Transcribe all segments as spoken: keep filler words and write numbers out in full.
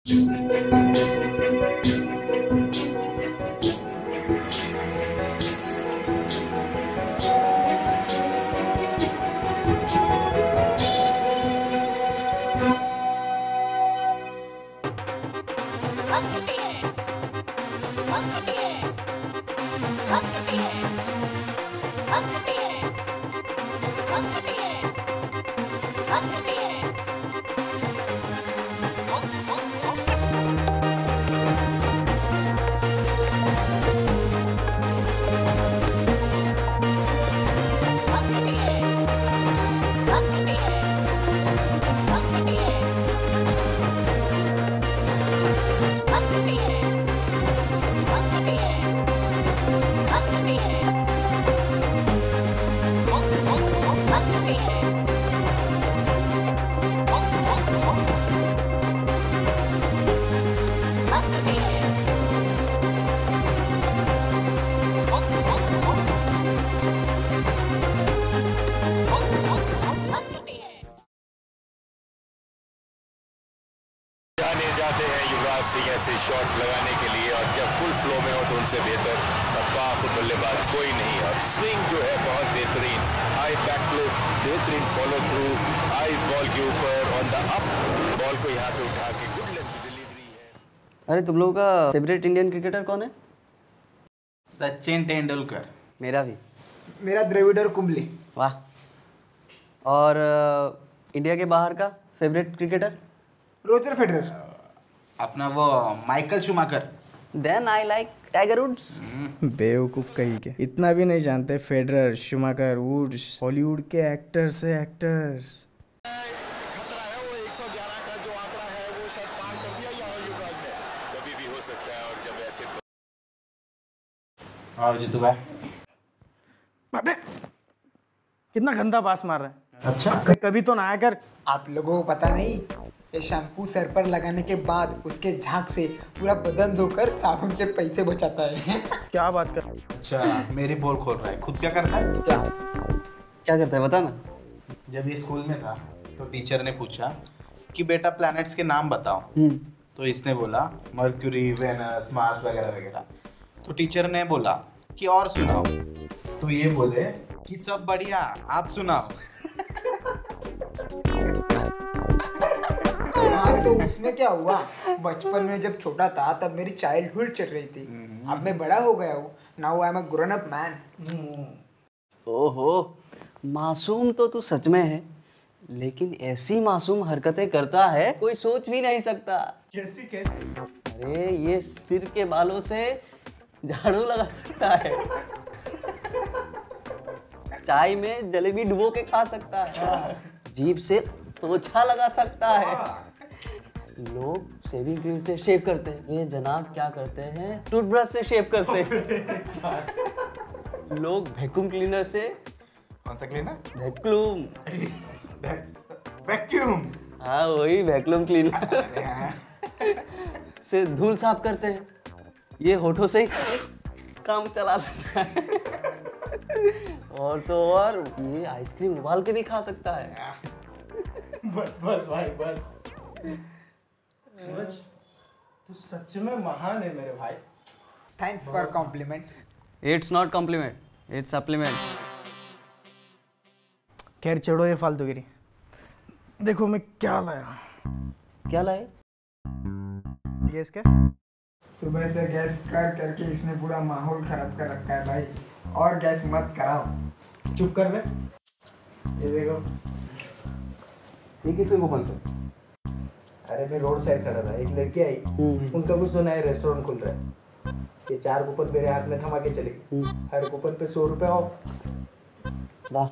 Shots लगाने के लिए और जब फुल फ्लो में हो तो उनसे बेहतर पावरफुल बल्लेबाज कोई नहीं। और स्विंग जो है बहुत बेहतरीन, हाई बैकलिफ्ट, बेहतरीन फॉलो थ्रू, आइस बॉल के ऊपर ऑन द अप, बॉल को यहाँ पे उठा के गुड लेंथ डिलीवरी है। अरे तुम लोगों का फेवरेट इंडियन क्रिकेटर कौन है? सचिन तेंदुलकर। मेरा भी। मेरा द्रविड़ कुंबली। वाह। और इंडिया के बाहर का फेवरेट क्रिकेटर? Roger Federer. अपना वो Michael Schumacher. Then I like Tiger Woods. बेवकूफ कहीं के, इतना भी नहीं जानते फेडरर, शूमाकर, वुड्स हॉलीवुड के एक्टर से एक्टर्स। खतरा है वो एक सौ ग्यारह का जो आंकड़ा है वो शायद पार कर दिया या युवराज ने, कभी भी हो सकता है। और जब ऐसे और जीतू भाई अबे कितना गंदा पास मार रहा है। अच्छा कभी तो ना आया कर। आप लोगों को पता नहीं, ये शैम्पू सर पर लगाने के बाद उसके झाग से पूरा बदन धोकर साबुन के पैसे बचाता है। क्या बात कर। अच्छा मेरी पोल खोल रहा है, खुद क्या करता है? क्या क्या करता है बता ना। जब ये स्कूल में था तो टीचर ने पूछा कि बेटा प्लैनेट्स के नाम बताओ, तो इसने बोला मर्क्यूरी, वेनस, मार्स वगैरह वगैरह। तो टीचर ने बोला कि और सुनाओ, तो ये बोले कि सब बढ़िया, आप सुनाओ। हाँ तो उसमें क्या हुआ, बचपन में जब छोटा था तब मेरी चाइल्डहुड चल रही थी, अब मैं बड़ा हो गया हूँ, now I am a grown up man. ओहो, मासूम तो तू सच में है, लेकिन ऐसी मासूम हरकतें करता है कोई सोच भी नहीं सकता। कैसी कैसी? अरे ये सिर के बालों से झाड़ू लगा सकता है, चाय में जलेबी डुबो के खा सकता है, जीभ से पोछा लगा सकता है। लोग शेविंग क्रीम से शेव करते हैं, ये जनाब क्या करते हैं, टूथब्रश से शेव करते हैं। लोग वैक्यूम क्लीनर से, कौन सा क्लीनर? वैक्यूम वैक्यूम हाँ वही वैक्यूम क्लीनर से धूल साफ करते हैं। ये होठों से ही काम चला सकता है। और तो और ये आइसक्रीम उबाल के भी खा सकता है। बस बस भाई बस। सूरज तू सच में महान है मेरे भाई। Thanks for compliment. It's not compliment, it's supplement. खैर छोड़ो ये फालतूगिरी। देखो मैं क्या लाया। क्या लाए? गैस क्या? सुबह से गैस कर करके इसने पूरा माहौल खराब कर रखा है भाई, और गैस मत कराओ। चुप कर बे। ये देखो ये किसने को पसंद? अरे मैं रोड साइड खड़ा था, एक लड़की आई, उनका कुछ सुना है रेस्टोरेंट खुल रहा है, ये चार कूपन मेरे हाथ में थमा के चली गई, हर कूपन पे सौ रुपए ऑफ। वाह,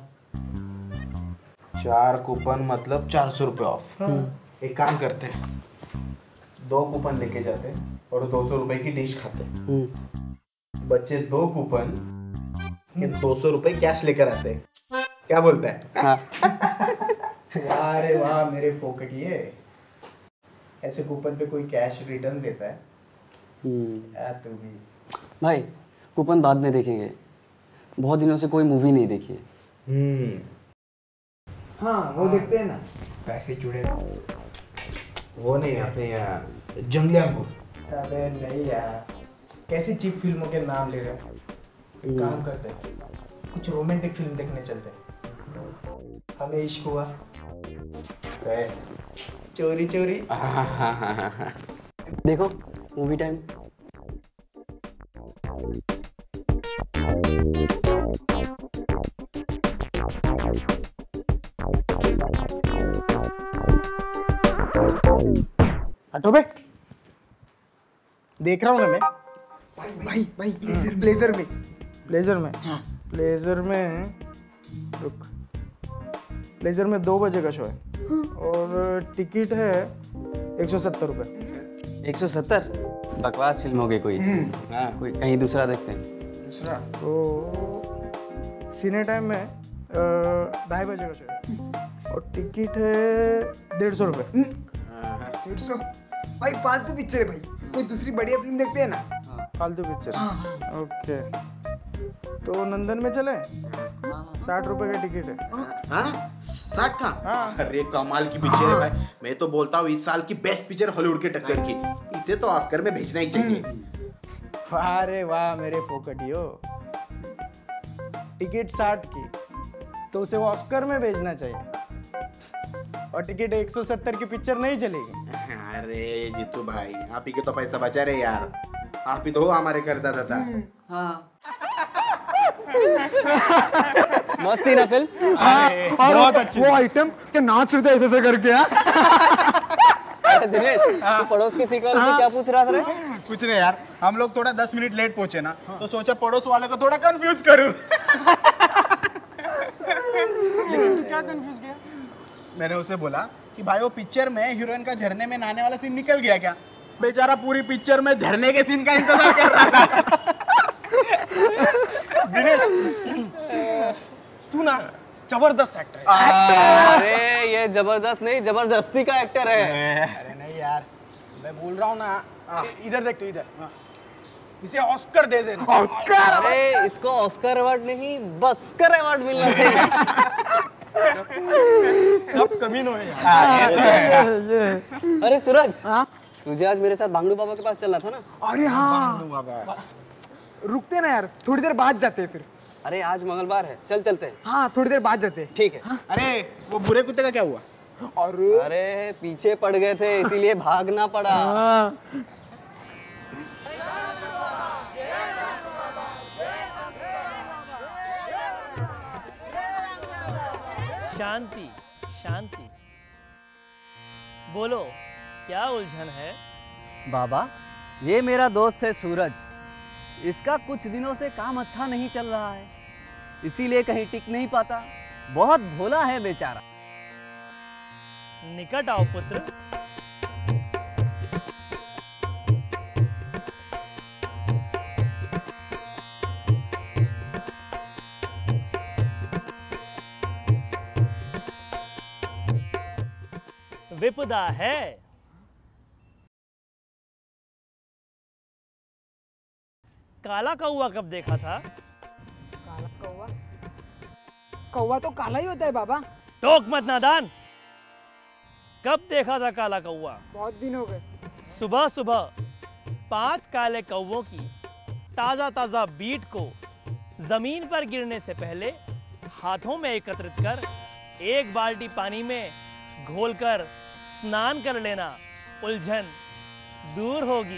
चार कूपन मतलब चार सौ रुपये ऑफ। एक काम करते हैं, दो कूपन लेके जाते और दो सौ रुपए की डिश खाते, बच्चे दो कूपन के दो सौ रुपए कैश लेकर आते। क्या बोलता है? हाँ। वाह रे वाह मेरे फोकटिये, ऐसे कूपन पे कोई कैश रिटर्न देता है? यार तू भी भाई कूपन बाद में देखेंगे, बहुत दिनों से कोई मूवी नहीं देखी है। हम्म हाँ वो देखते हैं ना, पैसे जुड़े। वो नहीं अपने यहाँ जंगली अंगूर। अबे नहीं यार, कैसी चीप फिल्मों के नाम ले रहे हो। एक काम करते हैं, कुछ रोमांटिक फिल्म देखने चलते हैं। हमें इश्क हुआ, चोरी चोरी। देखो मूवी टाइम। हटो बे, देख रहा हूँ ना मैं। भाई भाई भाई ब्लेजर ब्लेजर में ब्लेजर में हाँ ब्लेजर में रुक, ब्लेजर में दो बजे का शो है और टिकट है एक सौ सत्तर रुपये। एक सौ सत्तर बकवास फिल्म हो गई कोई। हाँ कोई कहीं दूसरा देखते हैं। दूसरा तो सीने टाइम में अ, ढाई बजे का शो है और टिकट है डेढ़ सौ रुपये। डेढ़ सौ भाई फालतू पिक्चर है भाई, कोई दूसरी बढ़िया फिल्म देखते हैं ना। फालतू पिक्चर। ओके, तो नंदन में चले, साठ रुपए का टिकट है। हाँ साठ का? हाँ। अरे कमाल की पिक्चर है भाई। मैं तो बोलता हूँ इस साल की बेस्ट पिक्चर हॉलीवुड के टक्कर की। इसे तो ऑस्कर में भेजना ही चाहिए। वाह रे वाह मेरे फोकटियो, टिकट साठ की तो उसे ऑस्कर में भेजना चाहिए और टिकट एक सौ सत्तर की पिक्चर नहीं चलेगी। अरे जीतू भाई, आप ही के तो पैसा बचा रहे यार। आप ही तो हो हमारे करदाता था। हाँ मस्त थी ना फिल्म। बहुत अच्छी। वो आइटम के नाच रहे थे ऐसे ऐसे करके। अरे दिनेश तू पड़ोस की सीट वाले से क्या पूछ रहा था रे? कुछ नहीं यार, हम लोग थोड़ा दस मिनट लेट पहुंचे ना, तो सोचा पड़ोस वाले को थोड़ा कंफ्यूज करूं। लेकिन तू क्या कंफ्यूज गया? मैंने उसे बोला कि भाई वो पिक्चर में हीरोइन का झरने में नहाने वाला सीन निकल गया क्या? बेचारा पूरी पिक्चर में झरने के सीन का इंतजार कर रहा था। दिनेश तू ना जबरदस्त एक्टर है। अरे ये जबरदस्त नहीं जबरदस्ती का एक्टर है। अरे नहीं यार, मैं बोल रहा हूँ ना, इधर देख तू, इधर इसे ऑस्कर दे देना। ऑस्कर? अरे इसको ऑस्कर अवार्ड नहीं बस्कर अवार्ड मिलना चाहिए। सब कमीनो है यार। अरे सूरज तुझे आज मेरे साथ बांगडू बाबा के पास चलना था ना? अरे हाँ रुकते ना यार, थोड़ी देर बाद जाते हैं फिर। अरे आज मंगलवार है, चल चलते हैं। हाँ थोड़ी देर बाद जाते हैं। ठीक है। अरे वो बुरे कुत्ते का क्या हुआ? अरे अरे पीछे पड़ गए थे इसीलिए भागना पड़ा। शांति शांति। बोलो क्या उलझन है? बाबा ये मेरा दोस्त है सूरज, इसका कुछ दिनों से काम अच्छा नहीं चल रहा है, इसीलिए कहीं टिक नहीं पाता। बहुत भोला है बेचारा। निकट आओ पुत्र। विपदा है। काला कौवा कब देखा था? काला कौवा? कौवा तो काला ही होता है बाबा। टोक मत नादान। कब देखा था काला कौवा? बहुत दिन हो गए। सुबह सुबह पांच काले कौवों की ताजा ताजा बीट को जमीन पर गिरने से पहले हाथों में एकत्रित कर एक बाल्टी पानी में घोलकर स्नान कर लेना, उलझन दूर होगी।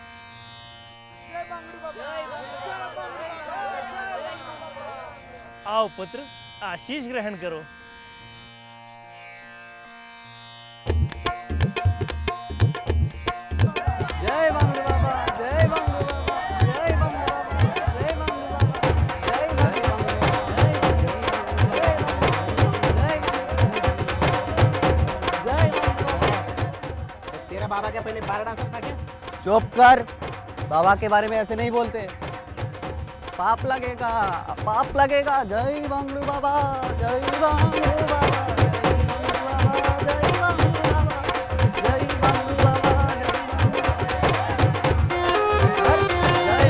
आओ पुत्र आशीष ग्रहण करो। जय बांगडू बाबा, जय बांगडू बाबा, जय बांगडू बाबा, जय बांगडू बाबा, जय बांगडू बाबा। तेरा बाबा क्या पहले बारह डांस था क्या? चुप कर, बाबा के बारे में ऐसे नहीं बोलते, पाप लगेगा, पाप लगेगा। जय बांगडू बाबा, जय बांगडू बाबा, जय बांगडू बाबा, जय बांगडू बाबा, जय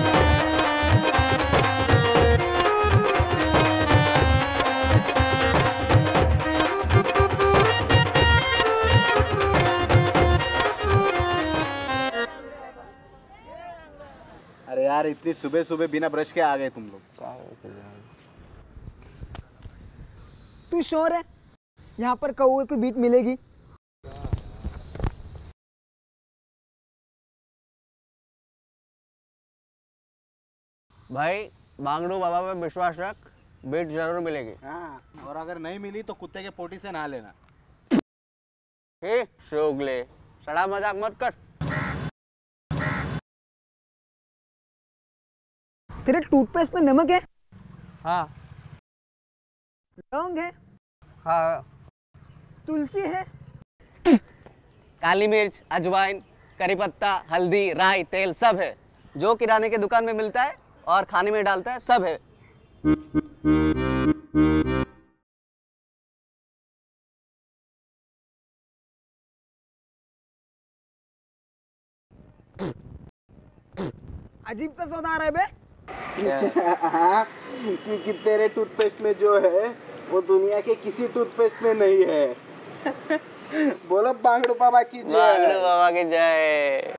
बांगडू बाबा। यार इतनी सुबह सुबह बिना ब्रश के आ गए तुम लोग। तू श्योर है यहाँ पर कौवे की बीट मिलेगी? भाई बांगडू बाबा पे विश्वास रख, बीट जरूर मिलेगी। हाँ, और अगर नहीं मिली तो कुत्ते के पोटी से नहा लेना। हे शोगले, सड़ा मजाक मत कर। तेरे टूथपेस्ट में नमक है? हाँ लौंग है? हाँ। तुलसी है? काली मिर्च, अजवाइन, करी पत्ता, हल्दी, राई, तेल सब है। जो किराने की दुकान में मिलता है और खाने में डालता है सब है। अजीब सा सौदा आ रहा है बे। हाँ, क्योंकि तेरे टूथपेस्ट में जो है वो दुनिया के किसी टूथपेस्ट में नहीं है। बोलो बांगड़ू बाबा की जय। बांगडू बाबा की जय।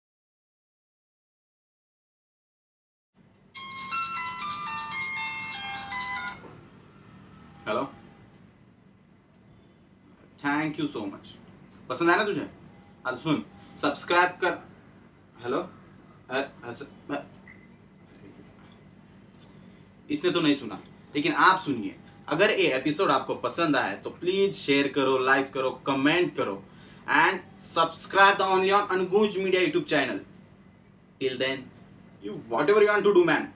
Hello, thank you so much. पसंद आया ना तुझे? आज सुन, सब्सक्राइब कर। हेलो, इसने तो नहीं सुना, लेकिन आप सुनिए। अगर ये एपिसोड आपको पसंद आए तो प्लीज शेयर करो, लाइक करो, कमेंट करो and subscribe the only on Angoonj media YouTube channel. Till then, you whatever you want to do man.